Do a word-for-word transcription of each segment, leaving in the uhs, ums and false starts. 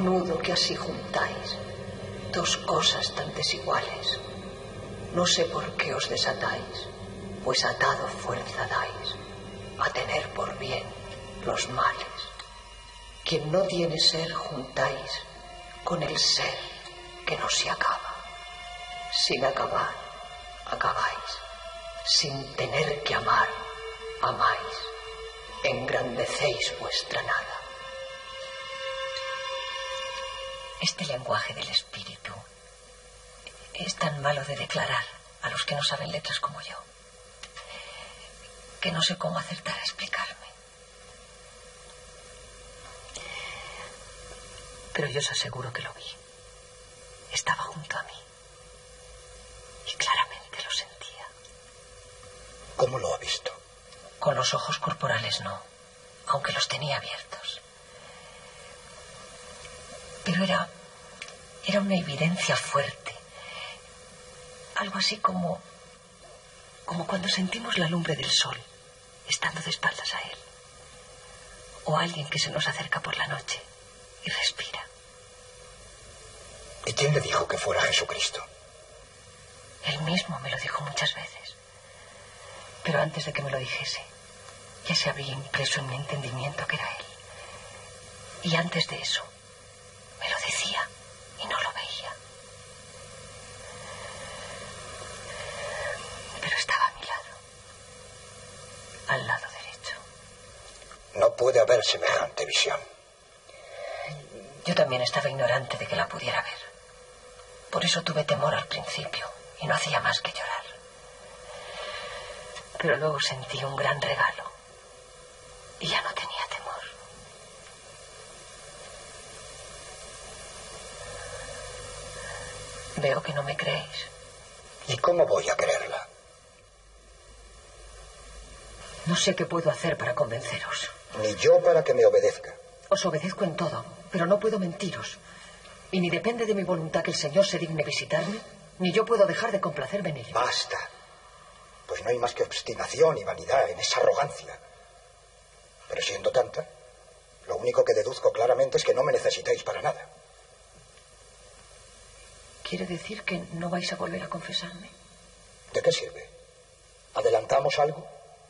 nudo que así juntáis, dos cosas tan desiguales. No sé por qué os desatáis, pues atado fuerza dais a tener por bien los males. Quien no tiene ser juntáis con el ser que no se acaba. Sin acabar, acabáis. Sin tener que amar, amáis. Engrandecéis vuestra nada. Este lenguaje del espíritu es tan malo de declarar a los que no saben letras como yo, que no sé cómo acertar a explicarme. Pero yo os aseguro que lo vi. Estaba junto a mí. Y claramente lo sentía. ¿Cómo lo ha visto? Con los ojos corporales no, aunque los tenía abiertos. Pero era, era una evidencia fuerte. Algo así como, como cuando sentimos la lumbre del sol, estando de espaldas a él. O alguien que se nos acerca por la noche y respira. ¿Y quién le dijo que fuera Jesucristo? Él mismo me lo dijo muchas veces. Pero antes de que me lo dijese, ya se había impreso en mi entendimiento que era él. Y antes de eso, me lo decía y no lo veía. Pero estaba a mi lado, al lado derecho. No puede haber semejante visión. Yo también estaba ignorante de que la pudiera ver. Por eso tuve temor al principio y no hacía más que llorar. Pero luego sentí un gran regalo y ya no tenía temor. Veo que no me creéis. ¿Y cómo voy a creerla? No sé qué puedo hacer para convenceros. Ni yo para que me obedezca. Os obedezco en todo, pero no puedo mentiros. Y ni depende de mi voluntad que el Señor se digne visitarme, ni yo puedo dejar de complacerme en ello. Basta. Pues no hay más que obstinación y vanidad en esa arrogancia. Pero siendo tanta, lo único que deduzco claramente es que no me necesitáis para nada. ¿Quiere decir que no vais a volver a confesarme? ¿De qué sirve? ¿Adelantamos algo?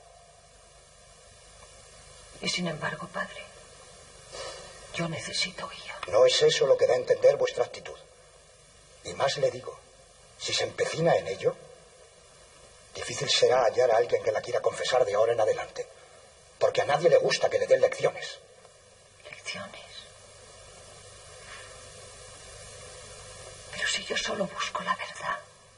Y sin embargo, Padre, yo necesito guía. No es eso lo que da a entender vuestra actitud. Y más le digo, si se empecina en ello, difícil será hallar a alguien que la quiera confesar de ahora en adelante. Porque a nadie le gusta que le den lecciones. ¿Lecciones? Pero si yo solo busco la verdad.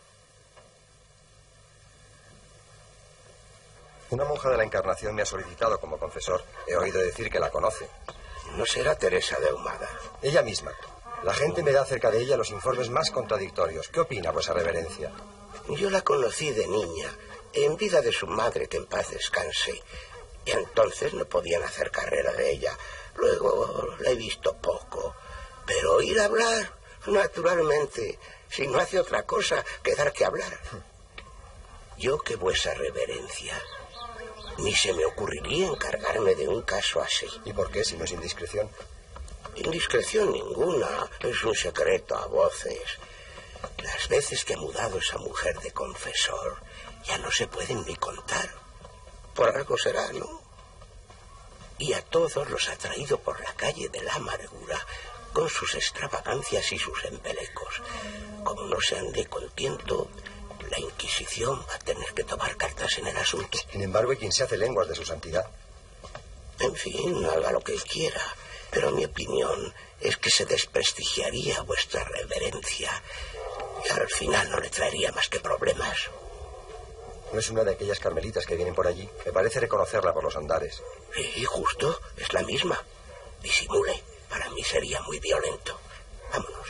Una monja de la Encarnación me ha solicitado como confesor. He oído decir que la conoce. ¿No será Teresa de Ahumada? Ella misma. La gente me da acerca de ella los informes más contradictorios. ¿Qué opina, vuesa reverencia? Yo la conocí de niña, en vida de su madre, que en paz descanse. Y entonces no podían hacer carrera de ella. Luego la he visto poco. Pero oír hablar, naturalmente, si no hace otra cosa que dar que hablar. Yo que vuesa reverencia, ni se me ocurriría encargarme de un caso así. ¿Y por qué, si no es indiscreción? Indiscreción ninguna, es un secreto a voces. Las veces que ha mudado esa mujer de confesor ya no se pueden ni contar. Por algo será, ¿no? Y a todos los ha traído por la calle de la amargura con sus extravagancias y sus embelecos. Como no se ande contento, la Inquisición va a tener que tomar cartas en el asunto. Sin embargo, hay quien se hace lenguas de su santidad. En fin, haga lo que él quiera. Pero mi opinión es que se desprestigiaría vuestra reverencia y al final no le traería más que problemas. ¿No es una de aquellas carmelitas que vienen por allí? Me parece reconocerla por los andares. Sí, justo, es la misma. Disimule, para mí sería muy violento. Vámonos.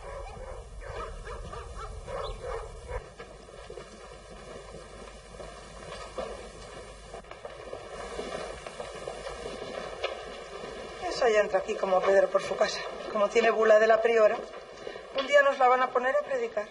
Ella entra aquí como Pedro por su casa. Como tiene bula de la priora, un día nos la van a poner a predicar.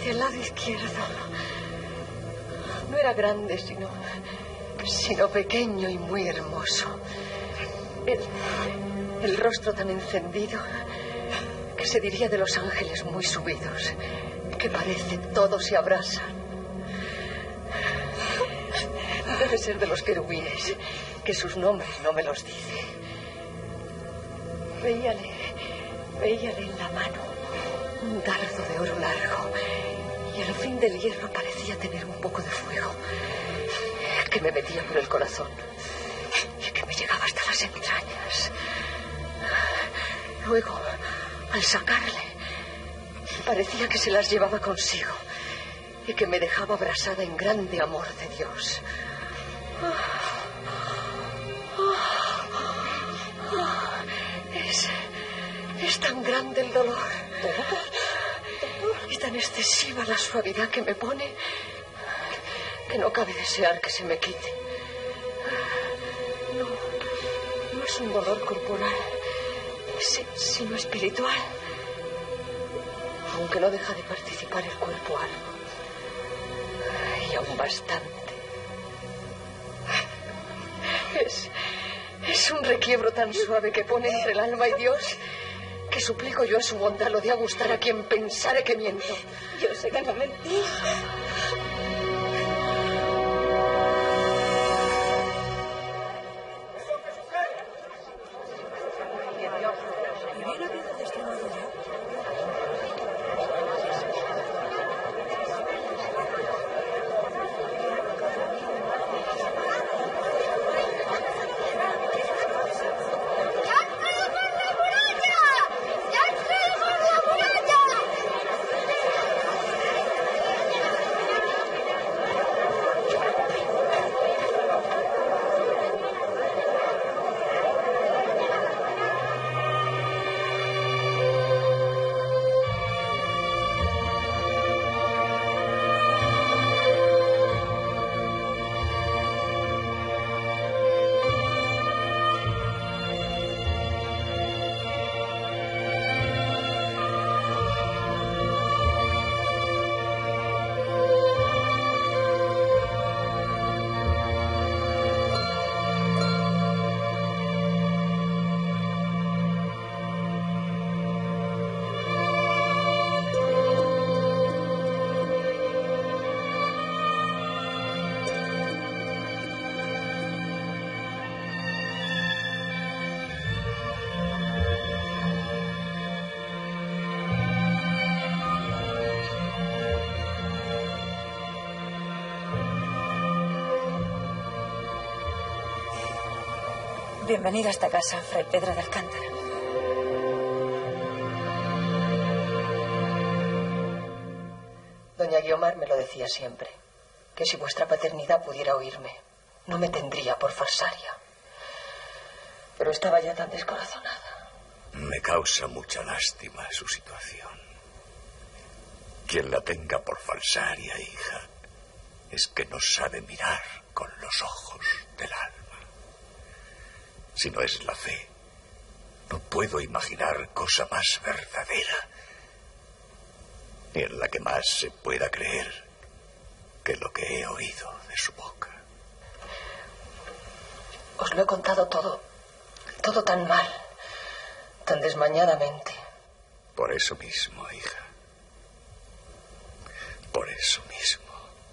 hacia el lado izquierdo. No era grande, sino, sino pequeño y muy hermoso. El, el rostro tan encendido que se diría de los ángeles muy subidos, que parece todo se abrasa. Debe ser de los querubines, que sus nombres no me los dice. Veíale, veíale en la mano un dardo de oro largo, y el fin del hierro parecía tener un poco de fuego, que me metía por el corazón y que me llegaba hasta las entrañas. Luego, al sacarle, parecía que se las llevaba consigo y que me dejaba abrasada en grande amor de Dios. Es, es tan grande el dolor y tan excesiva la suavidad que me pone que no cabe desear que se me quite. No, no es un dolor corporal, sino espiritual, aunque no deja de participar el cuerpo algo, y aún bastante. Es, es un requiebro tan suave que pone entre el alma y Dios, que suplico yo a su bondad lo de gustar a quien pensare que miento. Yo sé que no mentís. Bienvenido a esta casa, Fray Pedro de Alcántara. Doña Guiomar me lo decía siempre, que si vuestra paternidad pudiera oírme, no me tendría por falsaria. Pero estaba ya tan descorazonada. Me causa mucha lástima su situación. Quien la tenga por falsaria, hija, es que no sabe mirar con los ojos del alma. Si no es la fe, no puedo imaginar cosa más verdadera, ni en la que más se pueda creer que lo que he oído de su boca. Os lo he contado todo, todo tan mal, tan desmañadamente. Por eso mismo, hija. Por eso mismo.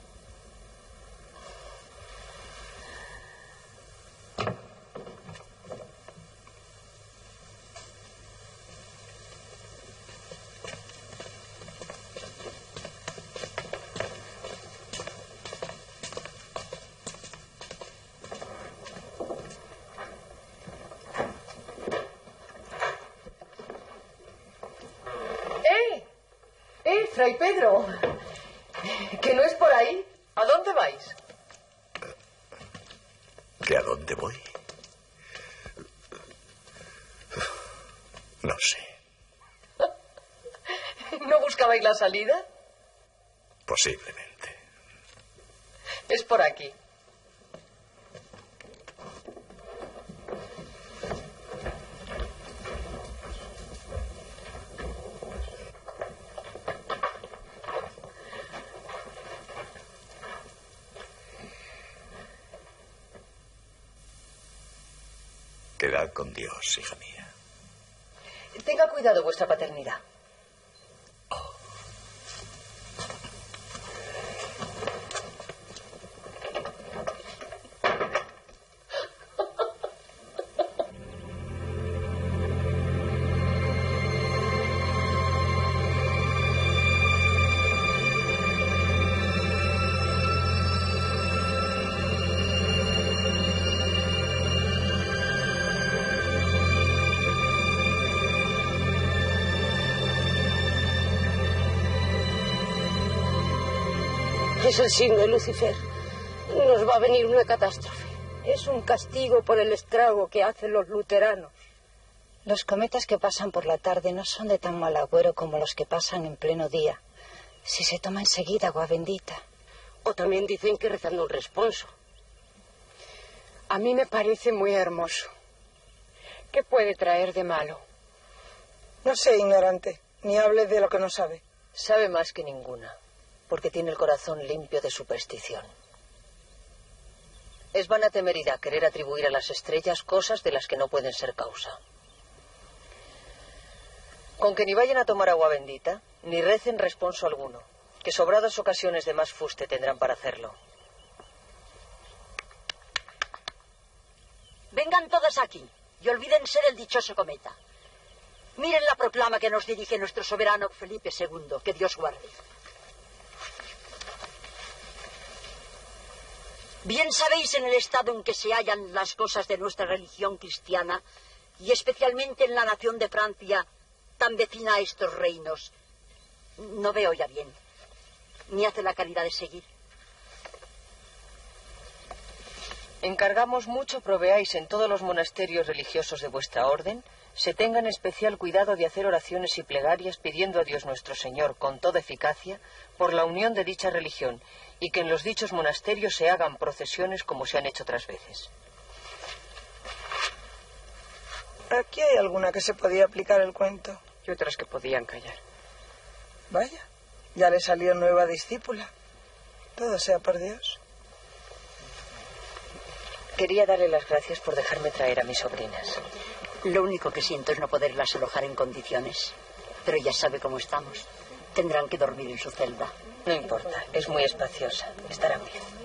Fray Pedro, ¿que no es por ahí? ¿A dónde vais? ¿Que a dónde voy? No sé. ¿No buscabais la salida? Posiblemente. Es por aquí. Quedad con Dios, hija mía. Tenga cuidado vuestra paternidad. Es el signo de Lucifer. Nos va a venir una catástrofe. Es un castigo por el estrago que hacen los luteranos. Los cometas que pasan por la tarde no son de tan mal agüero como los que pasan en pleno día. Si se toma enseguida agua bendita. O también dicen que rezando un responso. A mí me parece muy hermoso. ¿Qué puede traer de malo? No sé, ignorante. Ni hable de lo que no sabe. Sabe más que ninguna, porque tiene el corazón limpio de superstición. Es vana temeridad querer atribuir a las estrellas cosas de las que no pueden ser causa. Con que ni vayan a tomar agua bendita, ni recen responso alguno, que sobradas ocasiones de más fuste tendrán para hacerlo. Vengan todos aquí y olvídense del dichoso cometa. Miren la proclama que nos dirige nuestro soberano Felipe segundo, que Dios guarde. Bien sabéis en el estado en que se hallan las cosas de nuestra religión cristiana, y especialmente en la nación de Francia, tan vecina a estos reinos. No veo ya bien, ni hace la caridad de seguir. Encargamos mucho proveáis en todos los monasterios religiosos de vuestra orden, se tengan especial cuidado de hacer oraciones y plegarias pidiendo a Dios nuestro Señor con toda eficacia por la unión de dicha religión, y que en los dichos monasterios se hagan procesiones como se han hecho otras veces. Aquí hay alguna que se podía aplicar el cuento. Y otras que podían callar. Vaya, ya le salió nueva discípula. Todo sea por Dios. Quería darle las gracias por dejarme traer a mis sobrinas. Lo único que siento es no poderlas alojar en condiciones. Pero ya sabe cómo estamos. Tendrán que dormir en su celda. No importa, es muy espaciosa. Estarán bien.